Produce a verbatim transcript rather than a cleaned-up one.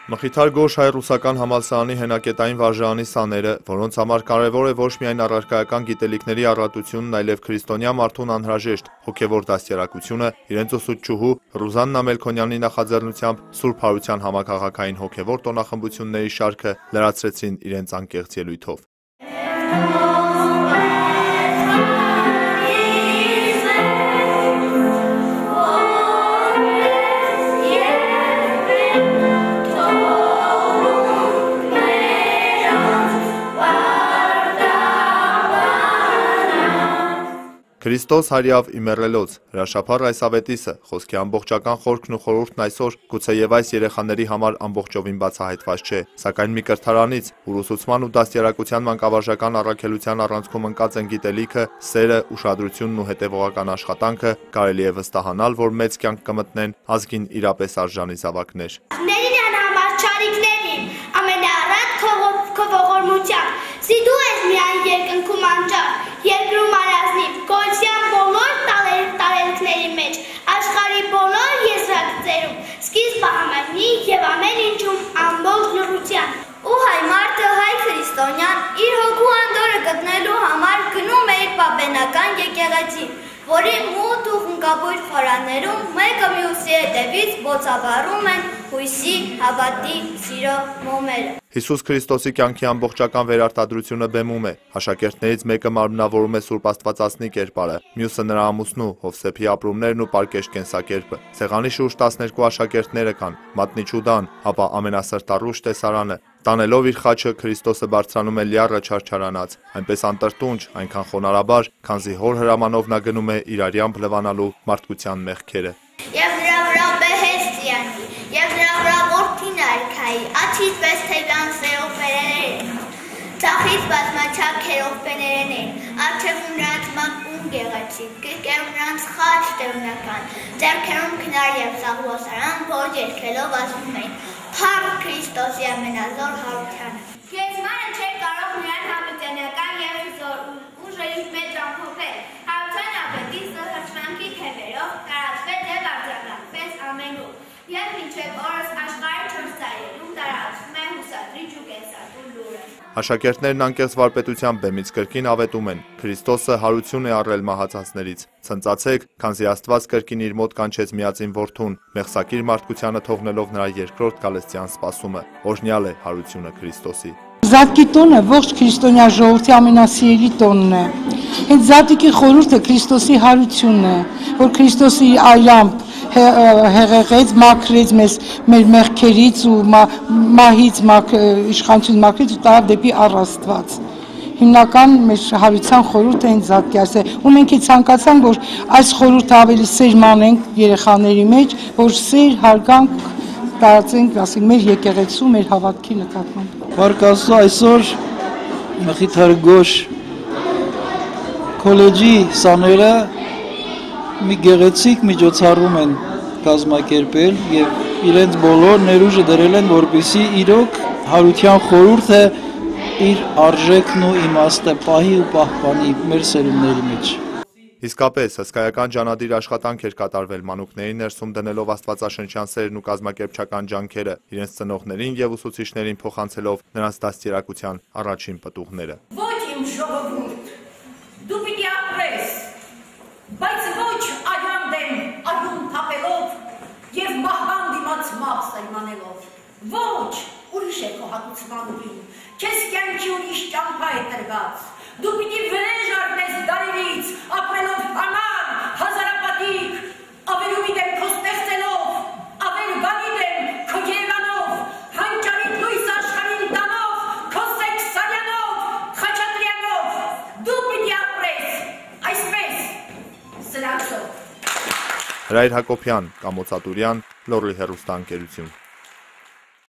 Մխիթար Գոշ հայ-ռուսական համալսարանի հենակետային վարժարանի սաները, որոնց համար կարևոր է ոչ միայն առարկայական գիտելիքների առատությունն, այլև քրիստոնյա մարդուն անհրաժեշտ հոգևոր դաստիարակությունը, իրենց ուսուցչուհու Ռուզաննա Մելքոնյանի նախաձեռնությամբ Սուրբ Հարության համաքաղաքային հոգևոր տոնախմբությունների շարքը լրացրեցին իրենց անկեղծ ելույթով։ Քրիստոս հարյավ իմեռելոց, հրաշափառ այս ավետիսը, խոսքի ամբողջական խորքն ու խորհուրդն այսօր գուցե եւ այս երեխաների համար ամբողջովին բացահայտված չէ, սակայն մի կրթարանից, ուր ուսուցման ու դաստիարակության մանկավարժական առաքելության առանցքում ընկած են գիտելիքը, սերը, ուշադրությունն ու հետևողական աշխատանքը, կարելի է վստահանալ, որ մեծ կյանք կմտնեն ազգին իրապես արժանի զավակներ։ Սիդու ես միայն երկնքում անջար, երկրում արազնիվ, գոյության բոլոր տարելքների մեջ, աշխարհի բոլոր եզրակցերում, սկիզբը համայնի և ամեն ինչում ամբողջ լռության։ Ու հայ մարդը, հայ քրիստոնյան, իր հոգու անդորը գտնելու համար գնում է իր պապենական եկեղեցի, որի մութ ու խնկաբույր խորաններում մեկը մյուսի հետևից բոցավառում են հույսի, հավատի, սիրո մոմերը։ Հիսուս Քրիստոսի կյանքի ամբողջական վերարտադրությունը բեմում է, աշակերտներից մեկը մարմնավորում է Սուրբ Աստվածածնի կերպարը, մյուսը նրա ամուսնու, Հովսեփի ապրումներն ու պարկեշտ կենսակերպը։ Սեղանի շուրջ տասներկու աշակերտները կան, մատնիչուդան, ապա ամենասրտառուժ տեսարանը։ Տանելով իր խաչը Քրիստոսը բարձրանում է լիառը չարչարանած, այնպես անտրտունջ, այնքան խոնարհաբար, քանզի հոր հրամանով նա գնում է իր արյամբ լվանալու մարդկության մեղքերը։ Եվ նրա վրա բեհես ծիանի, և նրա վրա որդին արքայի, աջից պես թեգան սերով պերերեն, ծախից բազմաչակ քերով պեներեն, արջևում նրանց մակում գեղեցիկ, կրկերում նրանց խաչ տերունական, ձեռքերում քնար և սաղլոսարան, որ երկրելով ասում էին, փառք Քրիստոսի ամենազոր հարությանը։ Գեզմանը չէր կարող նրան համըծենական և զոր ուժերից մեջ ամփոփել, հարության ապետիսը հրճվանքի թևերով կարացվեց և արձագանքվեց ամենուր, և մինչև օրս աշխարհի չորս ծայրերում տարածվում է հուսադրիչ ու կենսատու լուրը։ Աշակերտներն անկեղծ վարպետությամբ բեմից կրկին ավետում են. Քրիստոսը հարություն է առել մահացածներից։ Ցնծացեք, քանզի Աստված կրկին իր մոտ կանչեց միածին որդուն, մեղսակիր մարդկությանը թողնելով նրա երկրորդ գալստյան սպասումը։ Օրհնյալ է հարությունը Քրիստոսի։ Զատկի տոնը ողջ քրիստոնյա ժողովրդի ամենասիրելի տոնն է։ Հենց Զատկի խորհուրդը Քրիստոսի հարությունն է, որ Քրիստոսի այլամբ հեղեղեց, մաքրեց մեզ մեր մեղքերից ու մահից իշխանություն մաքրեց ու տարավ դեպի առ Աստված։ Հիմնական մեր հարության խորհուրդը հենց Զատկի այս է, ու մենք ցանկացանք, որ այս խորհուրդը ավելի սերմանենք երեխաների մեջ, որ սեր, հարգանք տարածենք, ասենք, մեր եկեղեցու, մեր հավատքի նկատմամբ։ Փառք Աստծո, այսօր Մխիթար Գոշ քոլեջի սաները մի գեղեցիկ միջոցառում են կազմակերպել եւ իրենց բոլոր ներուժը դրել են, որպեսզի իրոք հարության խորհուրդը իր արժեքն ու իմաստը պահի ու պահպանի մեր սերունդների մեջ։ Իսկապես, հսկայական ջանադիր աշխատանք էր կատարվել մանուկների ներսում դնելով աստվածաշնչյան սերն ու կազմակերպչական ջանքերը, իրենց ծնողներին եւ ուսուցիչներին փոխանցելով նրանց դաստիարակության առաջին պտուղները։ Ոչ իմ ժողովուրդ, դու պիտի ապրես, բայց ոչ արյան դեմ արյուն թափելով եւ մահվան դիմաց մահ սայմանելով։ Ոչ, ուրիշ է քո հատուցման ուղին, քեզ կյանքի ուրիշ ճամփա է տրված։ Դու պիտի վրեժ առնես դարերից, ապրելով հանար, հազարապատիկ, ավերումի դեմ քո ստեղծելով, ավերվանի դեմ քո գերանով, հանճարիտ լույս աշխարհին տանով, քո սեքսարյանով, խաչատրյանով, դու պիտի ապրես, այսպես, սրանցով։ Հրայր Հակոբյան, Կամոց Ատուրյան, Լոռի հեռուստաընկերություն։